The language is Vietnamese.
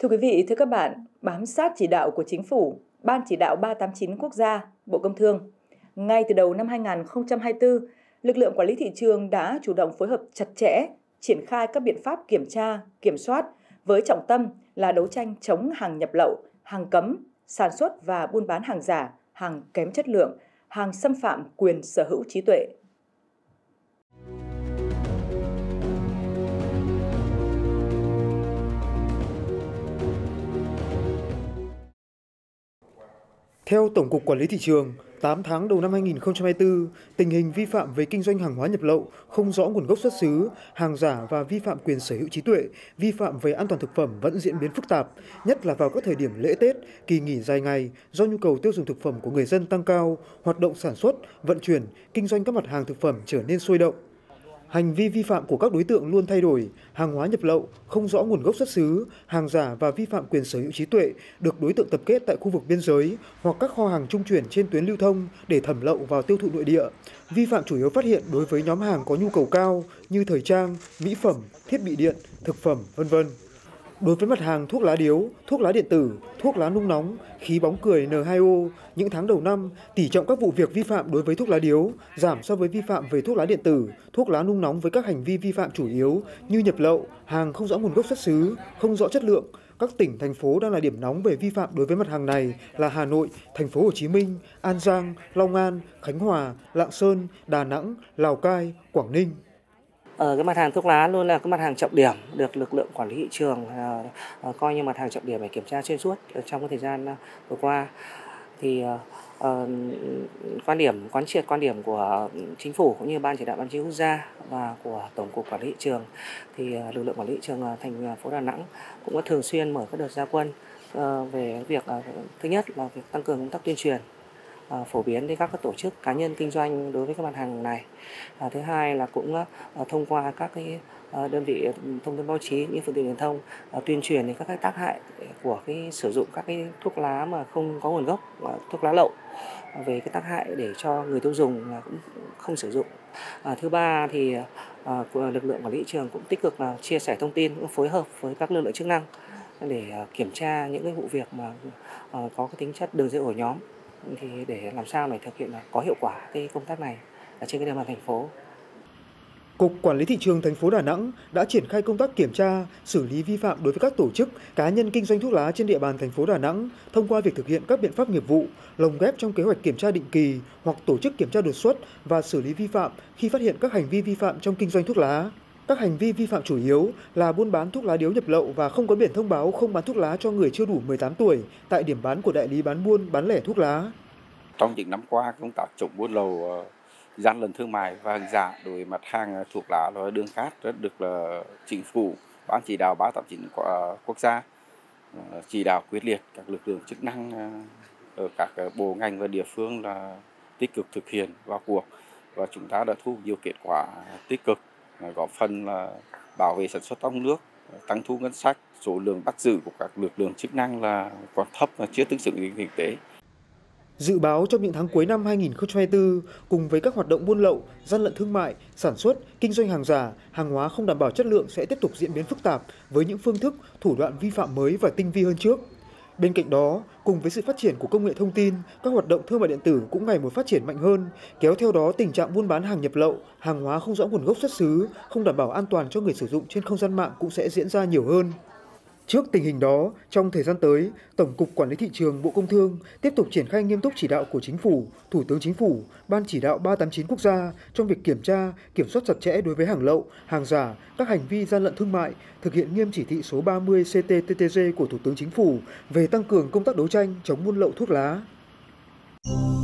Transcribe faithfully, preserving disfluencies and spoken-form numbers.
Thưa quý vị, thưa các bạn, bám sát chỉ đạo của Chính phủ, Ban chỉ đạo ba tám chín quốc gia, Bộ Công Thương, ngay từ đầu năm hai nghìn không trăm hai mươi tư, lực lượng quản lý thị trường đã chủ động phối hợp chặt chẽ, triển khai các biện pháp kiểm tra, kiểm soát với trọng tâm là đấu tranh chống hàng nhập lậu, hàng cấm, sản xuất và buôn bán hàng giả, hàng kém chất lượng, hàng xâm phạm quyền sở hữu trí tuệ. Theo Tổng cục Quản lý Thị trường, tám tháng đầu năm hai nghìn không trăm hai mươi tư, tình hình vi phạm về kinh doanh hàng hóa nhập lậu, không rõ nguồn gốc xuất xứ, hàng giả và vi phạm quyền sở hữu trí tuệ, vi phạm về an toàn thực phẩm vẫn diễn biến phức tạp, nhất là vào các thời điểm lễ Tết, kỳ nghỉ dài ngày do nhu cầu tiêu dùng thực phẩm của người dân tăng cao, hoạt động sản xuất, vận chuyển, kinh doanh các mặt hàng thực phẩm trở nên sôi động. Hành vi vi phạm của các đối tượng luôn thay đổi, hàng hóa nhập lậu, không rõ nguồn gốc xuất xứ, hàng giả và vi phạm quyền sở hữu trí tuệ được đối tượng tập kết tại khu vực biên giới hoặc các kho hàng trung chuyển trên tuyến lưu thông để thẩm lậu vào tiêu thụ nội địa. Vi phạm chủ yếu phát hiện đối với nhóm hàng có nhu cầu cao như thời trang, mỹ phẩm, thiết bị điện, thực phẩm, vân vân. Đối với mặt hàng thuốc lá điếu, thuốc lá điện tử, thuốc lá nung nóng, khí bóng cười N hai O, những tháng đầu năm, tỷ trọng các vụ việc vi phạm đối với thuốc lá điếu giảm so với vi phạm về thuốc lá điện tử, thuốc lá nung nóng với các hành vi vi phạm chủ yếu như nhập lậu, hàng không rõ nguồn gốc xuất xứ, không rõ chất lượng. Các tỉnh, thành phố đang là điểm nóng về vi phạm đối với mặt hàng này là Hà Nội, Thành phố Hồ Chí Minh, An Giang, Long An, Khánh Hòa, Lạng Sơn, Đà Nẵng, Lào Cai, Quảng Ninh. Ở cái mặt hàng thuốc lá luôn là cái mặt hàng trọng điểm được lực lượng quản lý thị trường uh, uh, coi như mặt hàng trọng điểm để kiểm tra xuyên suốt trong cái thời gian uh, vừa qua. Thì uh, quan điểm quán triệt quan điểm của Chính phủ cũng như Ban chỉ đạo ba tám chín quốc gia và của Tổng cục Quản lý thị trường thì uh, lực lượng quản lý thị trường uh, thành phố Đà Nẵng cũng có thường xuyên mở các đợt ra quân uh, về việc uh, thứ nhất là việc tăng cường công tác tuyên truyền, À, phổ biến đến các tổ chức cá nhân kinh doanh đối với các mặt hàng này. À, thứ hai là cũng à, thông qua các cái à, đơn vị thông tin báo chí như phương tiện truyền thông à, tuyên truyền đến các cái tác hại của cái sử dụng các cái thuốc lá mà không có nguồn gốc, à, thuốc lá lậu, à, về cái tác hại để cho người tiêu dùng là cũng không sử dụng. À, thứ ba thì à, lực lượng quản lý thị trường cũng tích cực là chia sẻ thông tin, cũng phối hợp với các lực lượng chức năng để à, kiểm tra những cái vụ việc mà à, có cái tính chất đường dây ổ nhóm, thì để làm sao để thực hiện có hiệu quả cái công tác này ở trên cái địa bàn thành phố. Cục Quản lý Thị trường thành phố Đà Nẵng đã triển khai công tác kiểm tra, xử lý vi phạm đối với các tổ chức, cá nhân kinh doanh thuốc lá trên địa bàn thành phố Đà Nẵng thông qua việc thực hiện các biện pháp nghiệp vụ, lồng ghép trong kế hoạch kiểm tra định kỳ hoặc tổ chức kiểm tra đột xuất và xử lý vi phạm khi phát hiện các hành vi vi phạm trong kinh doanh thuốc lá. Các hành vi vi phạm chủ yếu là buôn bán thuốc lá điếu nhập lậu và không có biển thông báo không bán thuốc lá cho người chưa đủ mười tám tuổi tại điểm bán của đại lý bán buôn bán lẻ thuốc lá. Trong những năm qua, công tác chống buôn lậu, gian lận thương mại và hàng giả đối với mặt hàng thuốc lá và đường cát rất được là Chính phủ, Ban chỉ đạo ba tám chín quốc gia chỉ đạo quyết liệt các lực lượng chức năng ở các bộ ngành và địa phương là tích cực thực hiện vào cuộc, và chúng ta đã thu nhiều kết quả tích cực, góp phần là bảo vệ sản xuất trong nước, tăng thu ngân sách. Số lượng bắt giữ của các lực lượng chức năng là còn thấp và chưa tương xứng với thực tế. Dự báo trong những tháng cuối năm hai nghìn không trăm hai mươi tư, cùng với các hoạt động buôn lậu, gian lận thương mại, sản xuất, kinh doanh hàng giả, hàng hóa không đảm bảo chất lượng sẽ tiếp tục diễn biến phức tạp với những phương thức, thủ đoạn vi phạm mới và tinh vi hơn trước. Bên cạnh đó, cùng với sự phát triển của công nghệ thông tin, các hoạt động thương mại điện tử cũng ngày một phát triển mạnh hơn, kéo theo đó tình trạng buôn bán hàng nhập lậu, hàng hóa không rõ nguồn gốc xuất xứ, không đảm bảo an toàn cho người sử dụng trên không gian mạng cũng sẽ diễn ra nhiều hơn. Trước tình hình đó, trong thời gian tới, Tổng cục Quản lý Thị trường Bộ Công Thương tiếp tục triển khai nghiêm túc chỉ đạo của Chính phủ, Thủ tướng Chính phủ, Ban chỉ đạo ba tám chín quốc gia trong việc kiểm tra, kiểm soát chặt chẽ đối với hàng lậu, hàng giả, các hành vi gian lận thương mại, thực hiện nghiêm chỉ thị số ba mươi C T T T G của Thủ tướng Chính phủ về tăng cường công tác đấu tranh chống buôn lậu thuốc lá.